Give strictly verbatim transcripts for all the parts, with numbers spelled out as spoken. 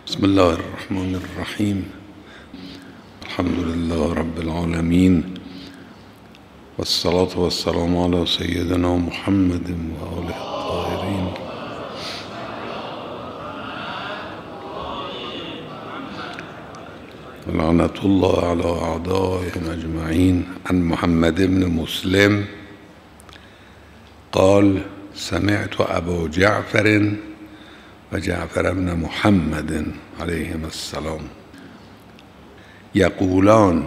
بسم الله الرحمن الرحیم. الحمد لله رب العالمین والصلاة والسلام على سیدنا محمد و آله الطاهرین. لعنة الله على أعدائهم أجمعين. عن محمد بن مسلم قال سمعت أبا جعفر و جعفر بن محمد علیهم السلام یقولان،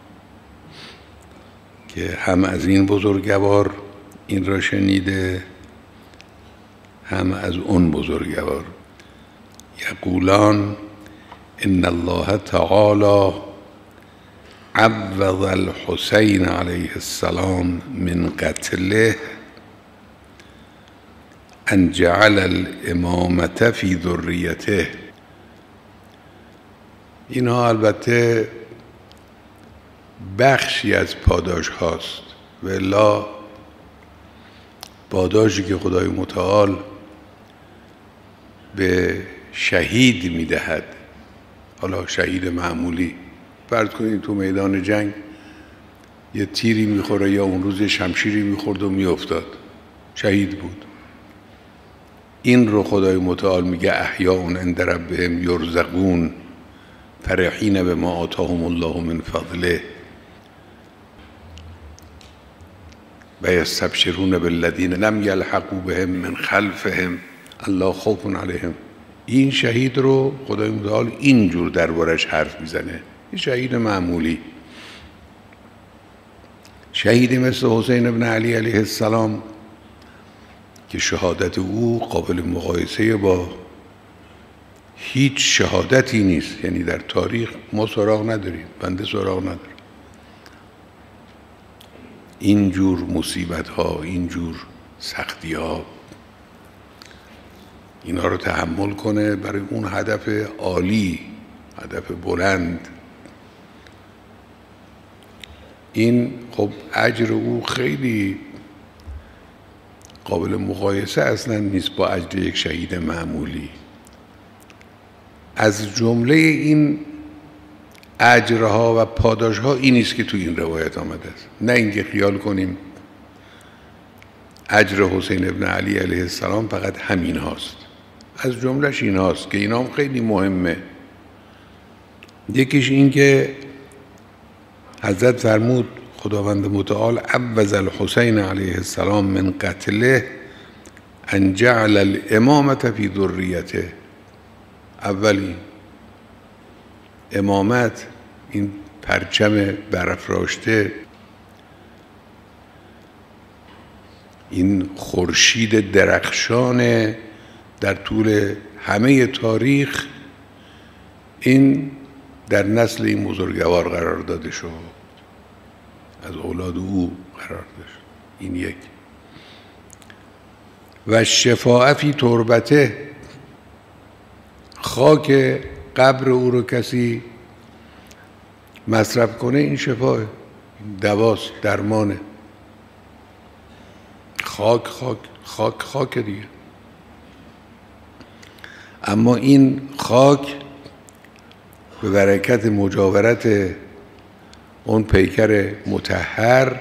که هم از این بزرگوار این را شنیده هم از اون بزرگوار. یقولان ان الله تعالی عوض الحسین علیه السلام من قتله ان جعل الامامة فی ذریته. اینها البته بخشی از پاداش هاست، و الا پاداشی که خدای متعال به شهید میدهد، حالا شهید معمولی، فرض کنید تو میدان جنگ یه تیری میخوره یا اون روز شمشیری میخورد و میافتاد، شهید بود. این رو خدای متعال میگه احیاء عند ربهم یرزقون فرحین بما آتاهم الله من فضله و یستبشرون بالذین لم یلحقوا بهم من خلفهم الا خوف علیهم. این شهید رو خدای متعال اینجور دربارش حرف میزنه، این شهید معمولی. شهیدی مثل حسین ابن علی علیه السلام که شهادت او قابل مقایسه با هیچ شهادتی نیست، یعنی در تاریخ ما سراغ نداریم، بنده سراغ ندارم. اینجور مصیبت ها، اینجور سختی ها، اینا رو تحمل کنه برای اون هدف عالی، هدف بلند. این خب اجر او خیلی قابل مقایسه اصلا نیست با اجر یک شهید معمولی. از جمله این اجرها و پاداشها این نیست که تو این روایت آمده است. نه اینکه خیال کنیم اجر حسین ابن علی علیه السلام فقط همین هاست. از جملهش این هاست که اینا هم خیلی مهمه. یکیش این که حضرت فرمود خداوند متعال عوض الحسین علیه السلام من قتله ان جعل الامامة فی ذریته. اولی امامت، این پرچم برافراشته، این خورشید درخشان در طول همه تاریخ، این در نسل این بزرگوار قرار داده شد، از اولاد او قرار داشت. این یک. و شفاعه فی تربته، خاک قبر او رو کسی مصرف کنه، این شفاه، دواست، درمانه. خاک خاک خاک خاک دیگه. اما این خاک به برکت مجاورت اون پیکر مطهر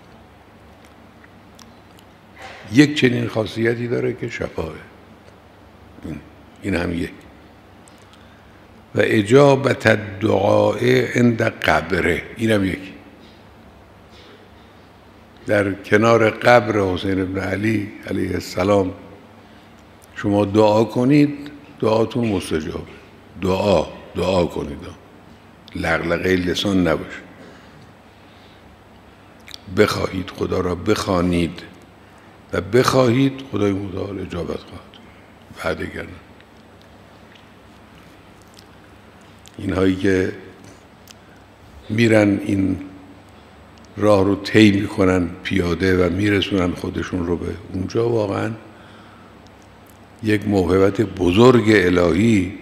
یک چنین خاصیتی داره که شفاه. این هم یک. و اجابت الدعاء عند قبره، این هم یک. در کنار قبر حسین ابن علی علیه السلام شما دعا کنید، دعاتون مستجاب. دعا دعا کنید، لغلقه لسان نباشه. بخواهید خدا را بخوانید و بخواهید خدای متعال اجابت خواهد. بعد اگر نه، اینهایی که میرن این راه رو طی میکنن پیاده و میرسونن خودشون رو به اونجا، واقعا یک موهبت بزرگ الهی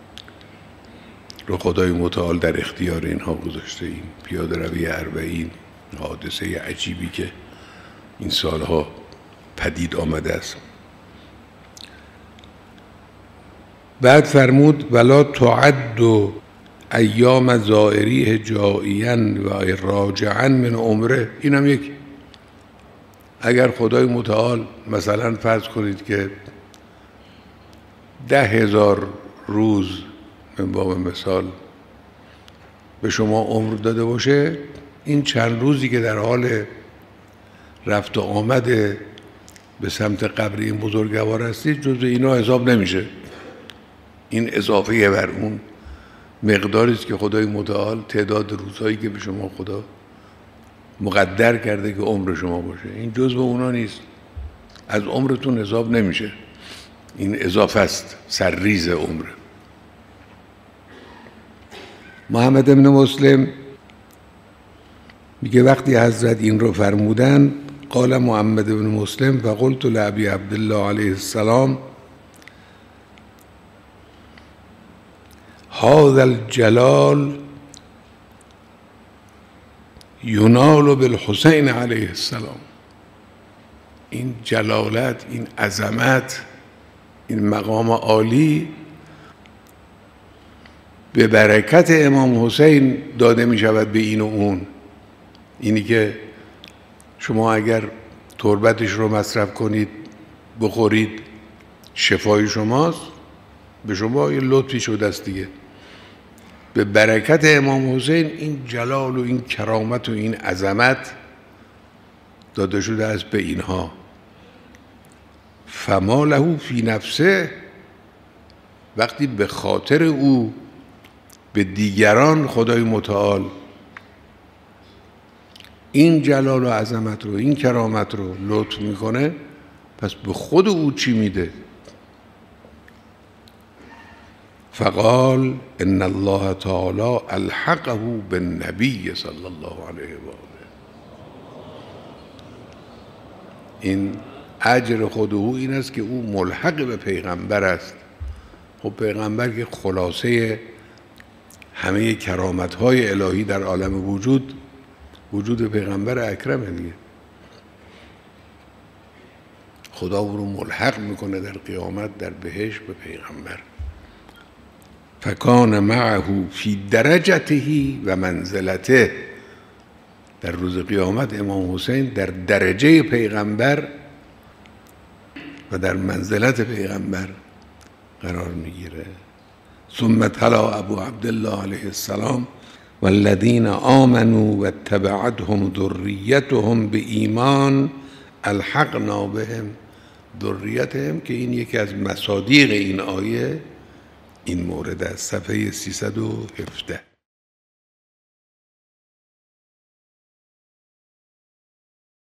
رو خدای متعال در اختیار اینها گذاشته. این پیاده روی اربعین، حادثه عجیبی که این سالها پدید آمده است. بعد فرمود ولا تعد ایام زائریه جائیا و راجعا من عمره. اینم یک، اگر خدای متعال مثلا فرض کنید که ده هزار روز من باب مثال به شما عمر داده باشه، این چند روزی که در حال رفت و آمد به سمت قبر این بزرگوار هستید جزو اینا حساب نمیشه. این اضافه بر اون مقداری است که خدای متعال تعداد روزهایی که به شما خدا مقدر کرده که عمر شما باشه، این جزو اونا نیست، از عمرتون حساب نمیشه، این اضافه است، سرریز عمره. محمد بن مسلم میگه وقتی حضرت این رو فرمودن قال محمد بن مسلم فقلت لابی عبدالله علیه السلام هذا الجلال ینال بالحسین علیه السلام. این جلالت، این عظمت، این مقام عالی به برکت امام حسین داده می شود به این و اون. اینی که شما اگر تربتش رو مصرف کنید بخورید شفای شماست، به شما یه لطفی شده است دیگه. به برکت امام حسین این جلال و این کرامت و این عظمت داده شده است به اینها. فما له فی نفسه، وقتی به خاطر او به دیگران خدای متعال این جلال و عظمت رو، این کرامت رو لطف میکنه، پس به خود او چی میده؟ فقال ان الله تعالی الحقه بالنبی صلی الله علیه و آله. این اجر خود او این است که او ملحق به پیغمبر است. خب پیغمبر که خلاصه همه کرامت‌های الهی در عالم وجود، وجود پیغمبر اکرمه دیگه. خدا او رو ملحق میکنه در قیامت در بهشت به پیغمبر. فکان معه فی درجته و منزلته، در روز قیامت امام حسین در درجه پیغمبر و در منزلت پیغمبر قرار میگیره. ثم تلا ابو عبدالله علیه السلام والذین آمنوا واتبعتهم ذریتهم بایمان الحقنا بهم ذریتهم، که این یکی از مصادیق این آیه این مورد است، صفحه سیصد و هفده.